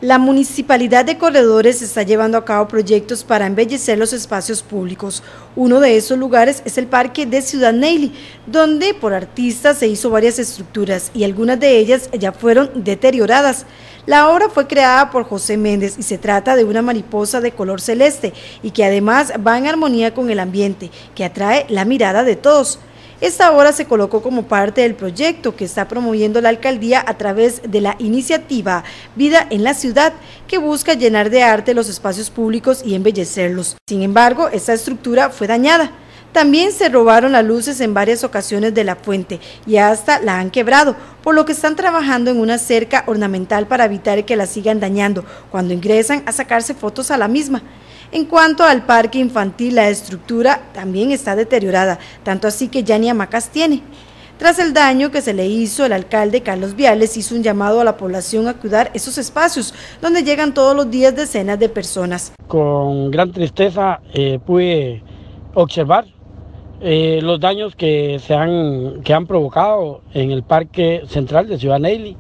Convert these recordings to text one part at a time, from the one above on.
La Municipalidad de Corredores está llevando a cabo proyectos para embellecer los espacios públicos. Uno de esos lugares es el Parque de Ciudad Neily, donde por artistas se hizo varias estructuras y algunas de ellas ya fueron deterioradas. La obra fue creada por José Méndez y se trata de una mariposa de color celeste y que además va en armonía con el ambiente, que atrae la mirada de todos. Esta obra se colocó como parte del proyecto que está promoviendo la alcaldía a través de la iniciativa Vida en la Ciudad, que busca llenar de arte los espacios públicos y embellecerlos. Sin embargo, esta estructura fue dañada. También se robaron las luces en varias ocasiones de la fuente y hasta la han quebrado, por lo que están trabajando en una cerca ornamental para evitar que la sigan dañando cuando ingresan a sacarse fotos a la misma. En cuanto al parque infantil, la estructura también está deteriorada, tanto así que ya ni hamacas tiene. Tras el daño que se le hizo, el alcalde Carlos Viales hizo un llamado a la población a cuidar esos espacios, donde llegan todos los días decenas de personas. Con gran tristeza pude observar los daños que han provocado en el Parque Central de Ciudad Neily.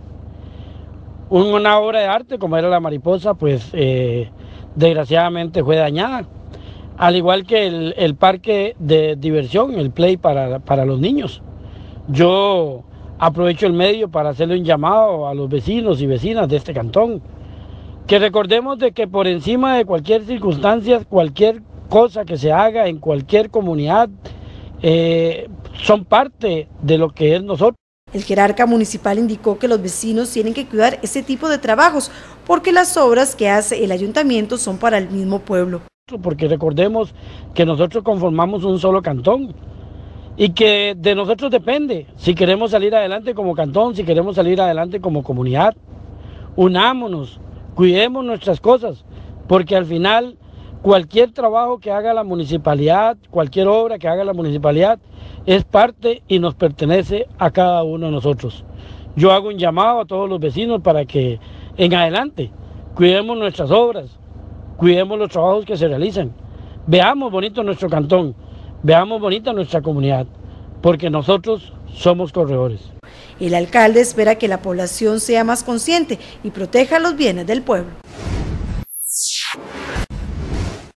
Una obra de arte como era la mariposa, pues desgraciadamente fue dañada, al igual que el parque de diversión, el play para los niños. Yo aprovecho el medio para hacerle un llamado a los vecinos y vecinas de este cantón, que recordemos de que por encima de cualquier circunstancia, cualquier cosa que se haga en cualquier comunidad, son parte de lo que es nosotros. El jerarca municipal indicó que los vecinos tienen que cuidar ese tipo de trabajos porque las obras que hace el ayuntamiento son para el mismo pueblo. Porque recordemos que nosotros conformamos un solo cantón y que de nosotros depende si queremos salir adelante como cantón, si queremos salir adelante como comunidad. Unámonos, cuidemos nuestras cosas, porque al final cualquier trabajo que haga la municipalidad, cualquier obra que haga la municipalidad, es parte y nos pertenece a cada uno de nosotros. Yo hago un llamado a todos los vecinos para que en adelante cuidemos nuestras obras, cuidemos los trabajos que se realizan, veamos bonito nuestro cantón, veamos bonita nuestra comunidad, porque nosotros somos corredores. El alcalde espera que la población sea más consciente y proteja los bienes del pueblo.